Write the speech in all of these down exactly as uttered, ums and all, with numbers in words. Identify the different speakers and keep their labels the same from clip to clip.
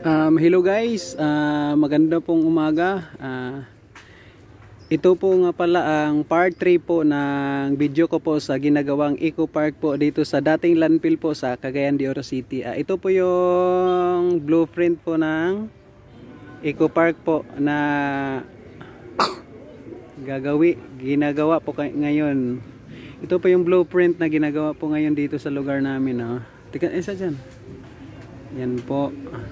Speaker 1: Um, hello guys, uh, maganda pong umaga. Uh, ito po nga pala ang part three po ng video ko po sa ginagawang Eco Park po dito sa dating landfill po sa Cagayan de Oro City. Uh, ito po yung blueprint po ng Eco Park po na gagawi, ginagawa po ngayon. Ito po yung blueprint na ginagawa po ngayon dito sa lugar namin. Oh. Tika, isa dyan. Yan po.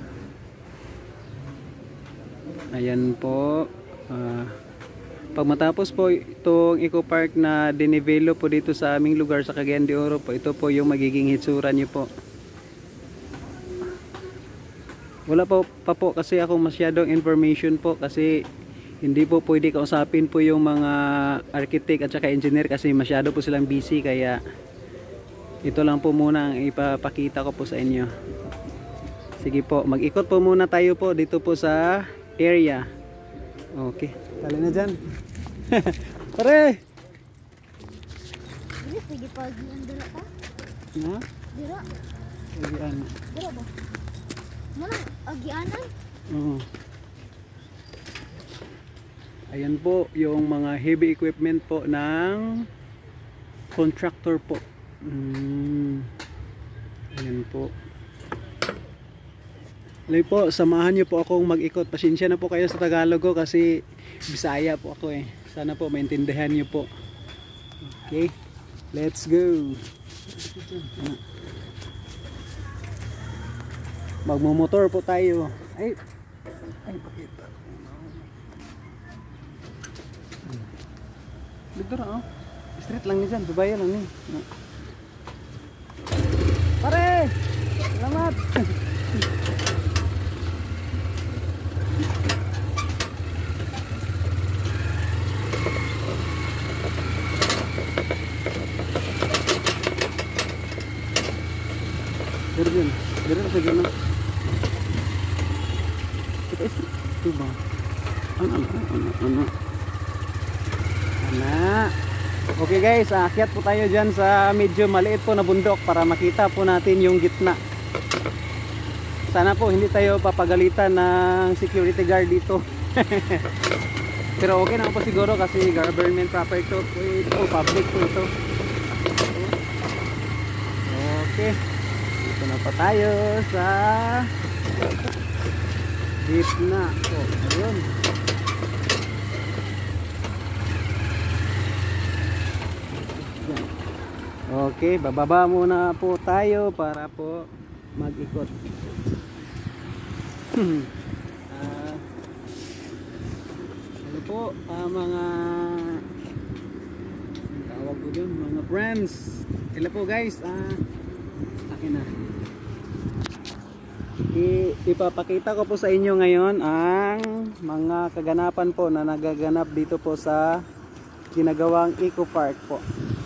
Speaker 1: Ayan po. Uh, pag matapos po itong Eco Park na dinevelop po dito sa aming lugar sa Cagayan de Oro po, ito po yung magiging hitsura nyo po. Wala po pa po kasi ako masyadong information po kasi hindi po pwede kausapin po yung mga architect at saka engineer kasi masyado po silang busy, kaya ito lang po muna ang ipapakita ko po sa inyo. Sige po, mag-ikot po muna tayo po dito po sa area. Okay, tali na dyan. Pare!
Speaker 2: Ini pwede pagian dira ka?
Speaker 1: Na?
Speaker 2: Dira?
Speaker 1: Pagian.
Speaker 2: Dira ba? Mana agianan?
Speaker 1: Oo. Ayan po yung mga heavy equipment po ng contractor po. Mm. Ayan po. Alay po, samahan niyo po akong mag-ikot. Pasensya na po kayo sa Tagalog ko kasi Bisaya po ako eh. Sana po maintindihan niyo po. Okay, let's go. Magmumotor po tayo. Ay, ay, pakita. Dito na oh. Street lang ni dyan, babaya lang ni. Pare! Salamat! Dari dyan, dari na sa gano'n. Kita istri, ito ba? Ano, ano, ano, ano. Ana. Okay guys, aakyat po tayo dyan sa medyo maliit po na bundok para makita po natin yung gitna. Sana po hindi tayo papagalitan ng security guard dito. Pero okay na po siguro kasi government property po ito, public po ito. Okay. Dito na pa tayo sa gitna. So, ayun. Okay, bababa muna po tayo para po mag-ikot. uh, ano po, uh, mga tawag ko dun, mga friends. Sila po guys, ah, uh, akin na. I ipapakita ko po sa inyo ngayon ang mga kaganapan po na nagaganap dito po sa ginagawang Eco Park po.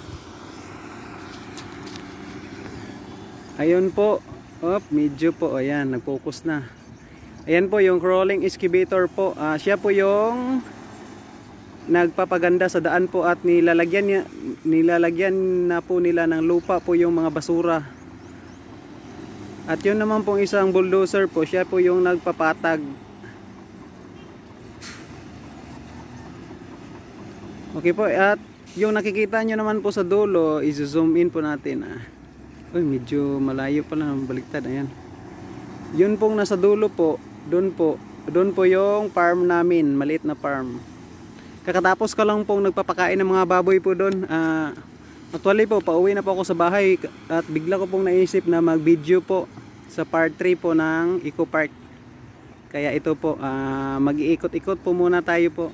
Speaker 1: Ayun po, op, medyo po, ayan, nag-focus na. Ayan po yung crawling excavator po. Uh, siya po yung nagpapaganda sa daan po at nilalagyan, niya, nilalagyan na po nila ng lupa po yung mga basura. At yun naman pong isang bulldozer po, siya po yung nagpapatag. Okay po, at yung nakikita nyo naman po sa dulo, i-zoom in po natin. Ah. Uy, medyo malayo pala, baliktad, ayan. Yun pong nasa dulo po, doon po, doon po yung farm namin, maliit na farm. Kakatapos ko lang pong nagpapakain ng mga baboy po doon. Uh, actually po, pauwi na po ako sa bahay at bigla ko pong naisip na mag-video po sa part three po ng Eco Park. Kaya ito po, uh, mag-iikot-ikot po muna tayo po.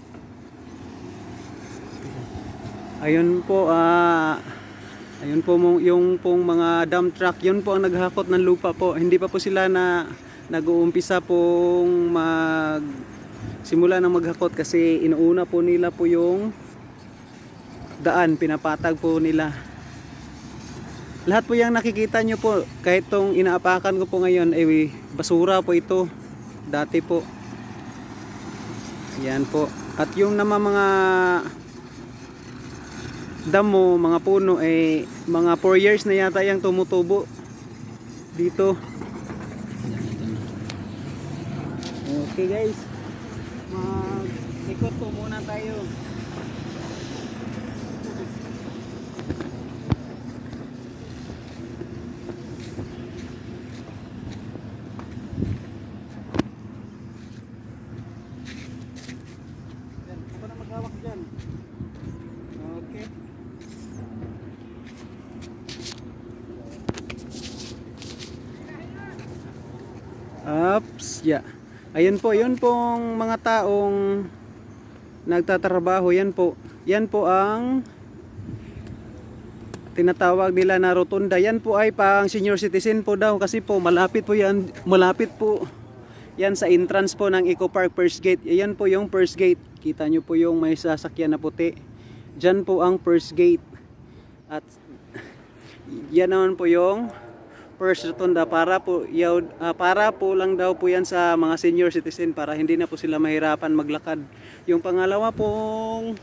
Speaker 1: Ayun po, ah... Uh, ayun po yung pong mga dump truck, yun po ang naghakot ng lupa po. Hindi pa po sila na nag-uumpisa pong mag simula ng maghakot kasi inuuna po nila po yung daan, pinapatag po nila. Lahat po yung nakikita nyo po, kahit tong inaapakan ko po ngayon, eh basura po ito. Dati po. Ayan po. At yung naman mga damo, mga puno, eh mga four years na yata yung tumutubo dito. Okay guys, mag-ikot po muna tayo. Yan, ako na maghawak dyan. Okay. Ups, yeah. Ayun po, yun pong mga taong nagtatrabaho, yan po. Yan po ang tinatawag nila na rotunda. Yan po ay pang senior citizen po daw kasi po malapit po yan, malapit po yan sa entrance po ng Eco Park first gate. Yan po yung first gate. Kita nyo po yung may sasakyan na puti. Diyan po ang first gate. At yan naman po yung first rotunda para po yaw, uh, para po lang daw po yan sa mga senior citizen para hindi na po sila mahirapan maglakad. Yung pangalawa pong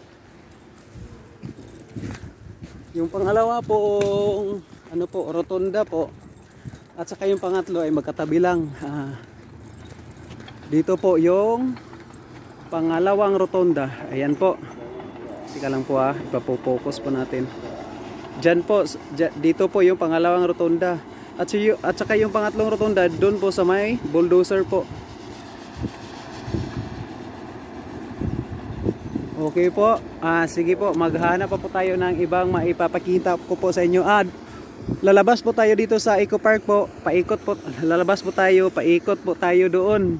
Speaker 1: yung pangalawa pong ano po rotunda po at saka yung pangatlo ay magkatabi lang. Uh, dito po yung pangalawang rotunda. Ayan po. Tika lang po ah, ipapo-focus po natin. Diyan po, dito po yung pangalawang rotunda. At, siyo, at saka yung pangatlong rotunda doon po sa may bulldozer po. Okay po. Ah, sige po, maghanap pa po tayo ng ibang maipapakita ko po sa inyo. Ah, lalabas po tayo dito sa Eco Park po. Paikot po, lalabas po tayo, paikot po tayo doon.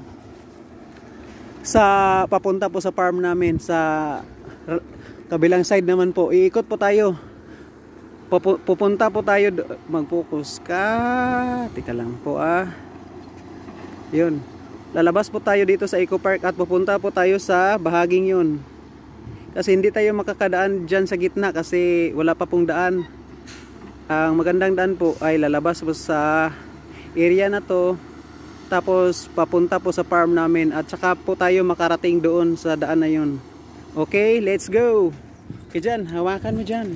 Speaker 1: Sa papunta po sa farm namin sa kabilang side naman po. Iikot po tayo. Pupunta po tayo, mag-focus ka. Tika lang po ah. Yun. Lalabas po tayo dito sa Eco Park at pupunta po tayo sa bahaging yun. Kasi hindi tayo makakadaan dyan sa gitna kasi wala pa pong daan. Ang magandang daan po ay lalabas po sa area na to. Tapos papunta po sa farm namin at saka po tayo makarating doon sa daan na yun. Okay, let's go. Okay dyan, hawakan mo dyan.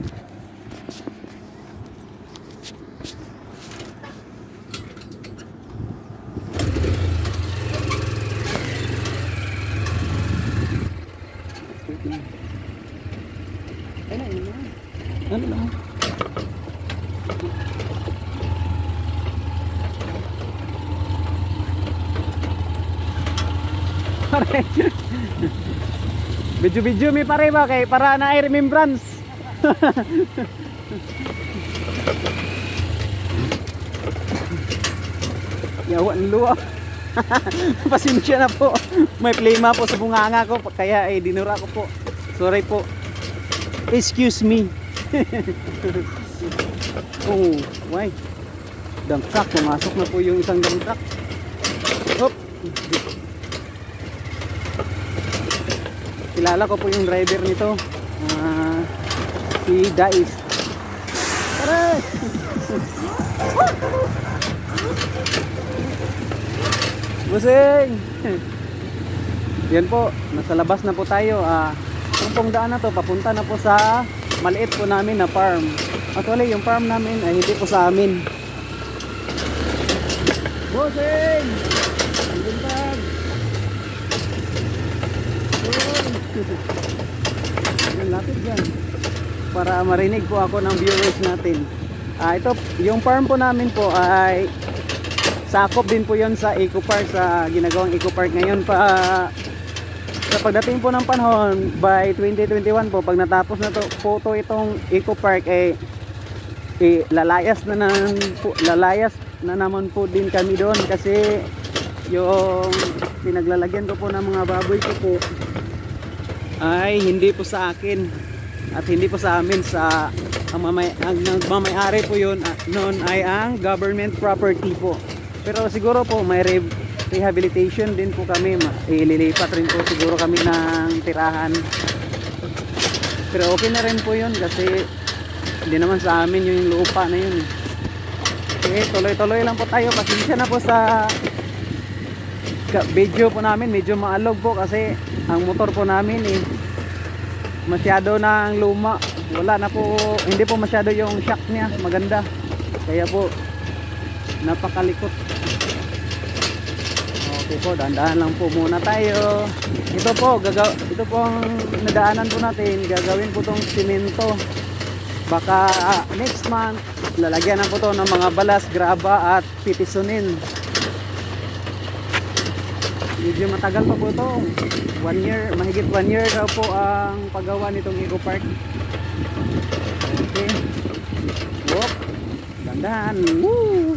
Speaker 1: Ano lang? Video-video mi pare ba kay para na ay remembrance. Yawan luwa. Pasensya na po. May plema po sa bunganga ko kaya ay dinura ko po. Sorry po. Excuse me. Oh, why? Dump truck, pumasok na po yung isang dump truck. Hop. Kilala ko po yung driver nito. Uh, si Dais. Tara! Busing! Yan po, nasa labas na po tayo. Ah, uh, pong daan na to, papunta na po sa maliit po namin na farm. Actually, yung farm namin ay hindi po sa amin. Busing! Buntag! Yan, lapit dyan. Para marinig po ako ng viewers natin. Ah, ito, yung farm po namin po ay sakop din po yon sa Eco Park, sa ginagawang Eco Park ngayon pa. Sa pagdating po ng panahon by twenty twenty-one po, pag natapos na to po to itong Eco Park eh, eh lalayas na naman po, lalayas na naman po din kami doon kasi yung pinaglalagyan ko po ng mga baboy ko po ay hindi po sa akin at hindi po sa amin, sa ang mamay ang mamay-ari po yun uh, noon ay ang government property po. Pero siguro po may re rehabilitation din po kami, ililipat rin po siguro kami ng tirahan. Pero okay na rin po yun kasi hindi naman sa amin yung lupa na yun. Okay, tuloy-tuloy lang po tayo. Pasensya na po sa video po namin, medyo maalog po kasi ang motor po namin eh masyado na luma. Wala na po, hindi po masyado yung shock niya maganda. Kaya po napakalikot. Okay po, dahan-dahan lang po muna tayo. Ito po, gagaw ito po ang nadaanan po natin. Gagawin po tong simento. Baka ah, next month, lalagyan na po to ng mga balas, graba at pitisunin. Medyo matagal pa po ito. One year, mahigit one year daw po ang paggawa nitong Eco Park. Okay. Whoop. Dandan. Woo!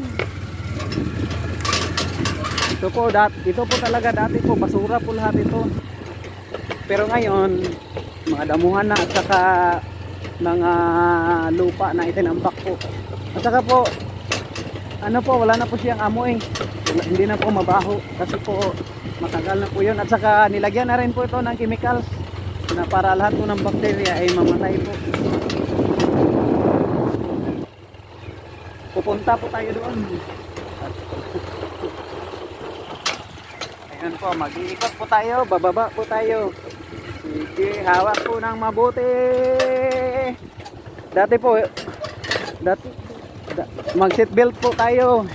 Speaker 1: Ito po, dat ito po talaga dati po, basura po lahat ito. Pero ngayon, mga damuhan na at saka mga lupa na itinambak po. At saka po, ano po, wala na po siyang amoy. Wala, hindi na po mabaho kasi po matagal na po yun. At saka nilagyan na rin po ito ng chemicals na para lahat po ng bakterya ay mamatay po. Pupunta po tayo doon. Ayan po, mag-iikot po tayo, bababa po tayo. Sige, hawak po ng mabuti. Dati po, dati, da, mag-seatbelt po tayo.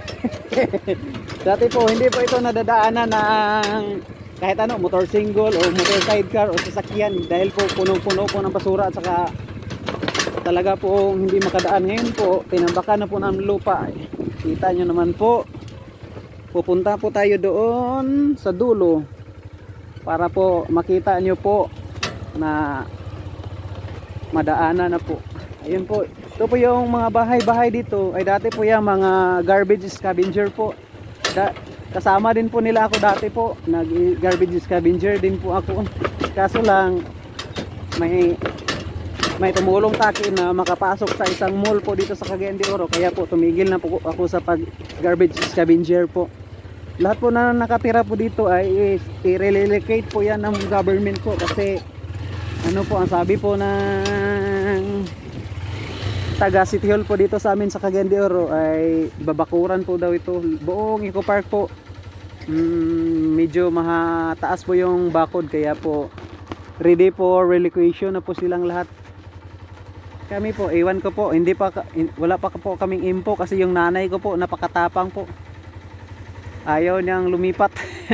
Speaker 1: Dati po, hindi po ito nadadaanan ng kahit ano, motor single o motor sidecar o sasakyan. Dahil po puno-puno po ng basura at saka talaga po hindi makadaan. Ngayon po, tinambakan na po ng lupa. Kita nyo naman po. Pupunta po tayo doon sa dulo para po makita nyo po na madaanan na po. Ayun po, ito po yung mga bahay-bahay dito ay dati po yung mga garbage scavenger po. Da kasama din po nila ako dati po, nag garbage scavenger din po ako. Kaso lang may may tumulong sa akin na makapasok sa isang mall po dito sa Cagayan de Oro, kaya po tumigil na po ako sa pag garbage scavenger po. Lahat po na nakatira po dito ay i-relocate po yan ng government po kasi ano po ang sabi po ng taga City Hall po dito sa amin sa Cagayan de Oro ay babakuran po daw ito. Buong Eco Park po mm, medyo mahataas po yung bakod, kaya po ready for relocation na po silang lahat. Kami po, iwan ko po, hindi pa wala pa po kaming info kasi yung nanay ko po napakatapang po. Ayaw niyang lumipat.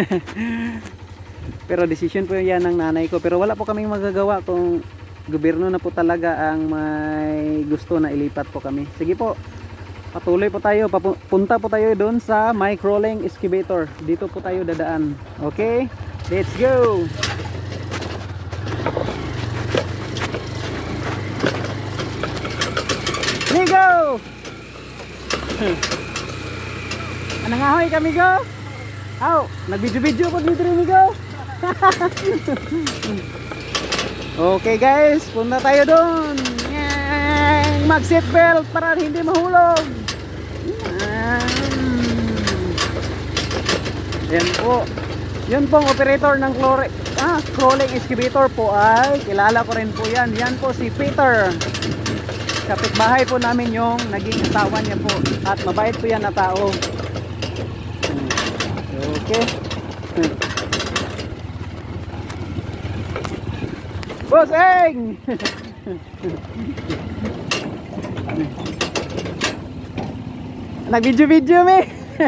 Speaker 1: Pero decision po yan ng nanay ko. Pero wala po kaming magagawa kung gobyerno na po talaga ang may gusto na ilipat po kami. Sige po, patuloy po tayo. Punta po tayo doon sa my crawling excavator. Dito po tayo dadaan. Okay? Let's go! Let's go! Anong ahoy kami go? Aw, nag-video-video ko dito rin go. Okay guys, punta tayo doon. Mag-seatbelt para hindi mahulog. Yan po. Yun pong operator ng ah, crawling excavator po ay kilala ko rin po yan. Yan po si Peter. Kapitbahay po namin yung naging asawa niya po. At mabait po yan na tao. Okay. Bossing! Nag-video-video me.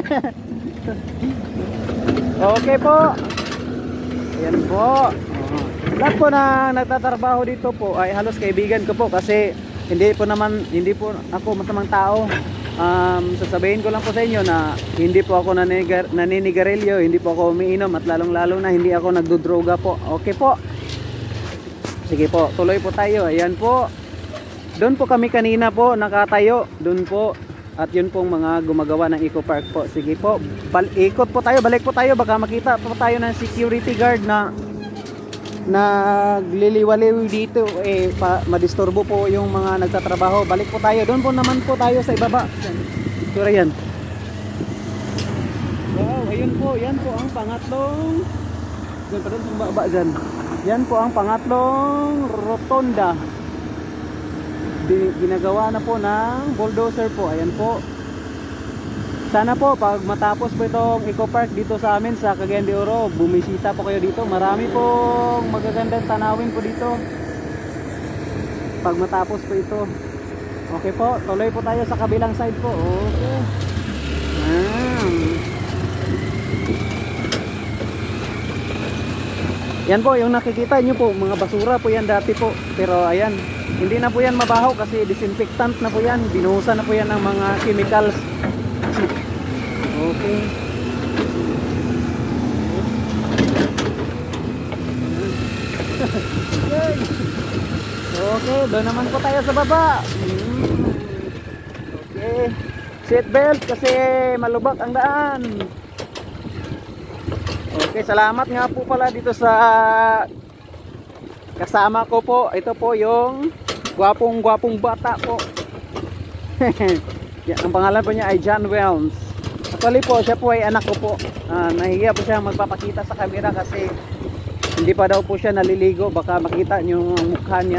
Speaker 1: Okay po. Ayan po. Lahat po na nagtatrabaho dito po ay halos kaibigan ko po kasi hindi po naman, hindi po ako masamang tao. Um, sasabihin ko lang po sa inyo na hindi po ako naninigar, naninigarilyo, hindi po ako umiinom at lalong lalo na hindi ako nagdodroga po. Okay po. Sige po, tuloy po tayo. Ayan po. Doon po kami kanina po nakatayo. Doon po. At yun pong mga gumagawa ng Eco Park po. Sige po. Bal ikot po tayo. Balik po tayo. Baka makita po tayo ng security guard na nagliliwaliw dito. Eh, pa, madisturbo po yung mga nagtatrabaho. Balik po tayo. Doon po naman po tayo sa ibaba. Sure yan. Wow, ayun po. Yan po ang pangatlong. Doon pa doon sa baba dyan. Yan po ang pangatlong rotonda. Ginagawa na po ng bulldozer po. Ayan po. Sana po pag matapos po itong Eco Park dito sa amin sa Cagayan de Oro, bumisita po kayo dito. Marami pong magagandang tanawin po dito pag matapos po ito. Okay po, tuloy po tayo sa kabilang side po. Okay. Ah. Yan po, yung nakikita nyo po, mga basura po yan dati po. Pero ayan, hindi na po yan mabaho kasi disinfectant na po yan. Binuhusan na po yan ng mga chemicals. Okay. Okay, doon naman po tayo sa baba. Hmm. Okay. Seatbelt kasi malubak ang daan. Okay, salamat nga po pala dito sa kasama ko po. Ito po yung gwapong-gwapong bata po. Yan, ang pangalan po niya ay John Wells. Actually po, siya po ay anak ko po. Uh, nahihiya po siya magpapakita sa camera kasi hindi pa daw po siya naliligo. Baka makita niyo ang mukha niya.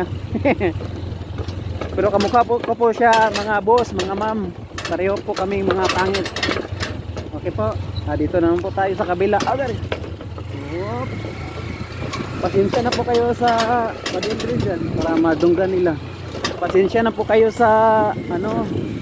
Speaker 1: Pero kamukha po ko po siya, mga boss, mga ma'am. Pareho po kami mga pangit. Okay po. Ah, dito naman po tayo sa kabila. Agar. Whoop. Pasensya na po kayo sa madindrin dyan para madunggan nila. Pasensya na po kayo sa ano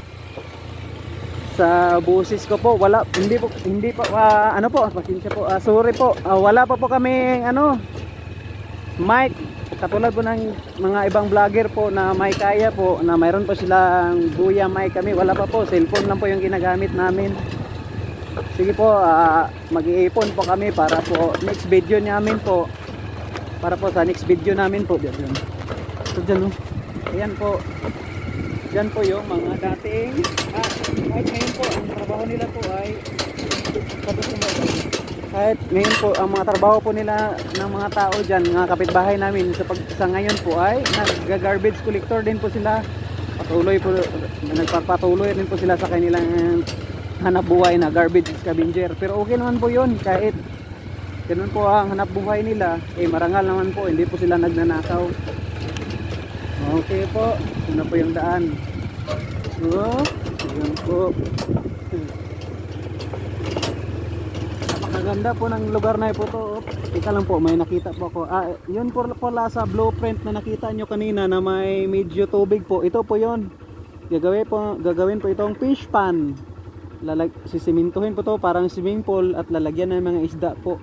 Speaker 1: sa busis ko po. Wala hindi po hindi pa uh, ano po, pasensya po. Uh, sorry po. Uh, wala pa po kami ano mic katulad po ng mga ibang vlogger po na may kaya po na mayroon po silang buya mic. Kami wala pa po, cellphone lang po yung ginagamit namin. Sige po, uh, mag-iipon po kami para po next video namin po. Para po sa next video namin po. Diyan. So dyan, oh. Ayan po. Diyan po yung mga dating ah, kahit ngayon po ang trabaho nila po ay kahit ngayon po ang mga trabaho po nila ng mga tao dyan, mga kapitbahay namin sa, pag, sa ngayon po ay nag-garbage collector din po sila. Patuloy po, nagpapatuloy din po sila sa kanilang hanap buhay na garbage scavenger. Pero okay naman po yun, kahit ganun po ang hanap buhay nila, eh marangal naman po, hindi po sila nagnanakaw. Okay po, yun na po yung daan. So, yun po. Napakaganda po ng lugar na po to. Ika lang po, may nakita po ako. Ah, yun po pala sa blueprint na nakita nyo kanina na may medyo tubig po. Ito po yun. Gagawin po, gagawin po itong fish pan. Lalag, sisimintuhin po to parang swimming pool at lalagyan ng mga isda po.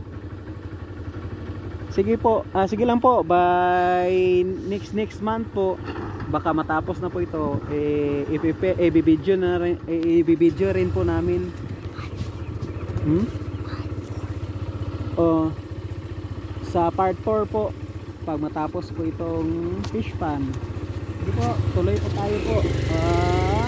Speaker 1: Sige po, ah, sige lang po, by next next month po baka matapos na po ito, eh i-video na rin, i-video rin po namin. Hmm? Oh, sa part four po pag matapos po itong fish pan. Sige po, tuloy po tayo po. Ah,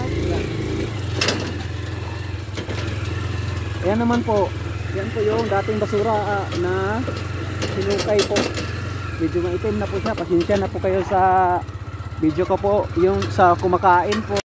Speaker 1: ayan naman po. Yan po yung dating basura ah, na sinukay po. Medyo maitim na po siya. Pasensya na po kayo sa video ko po. Yung sa kumakain po.